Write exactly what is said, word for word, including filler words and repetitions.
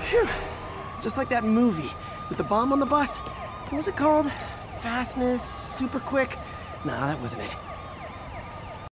Phew. Just like that movie with the bomb on the bus. What was it called? Fastness, super quick? Nah, that wasn't it.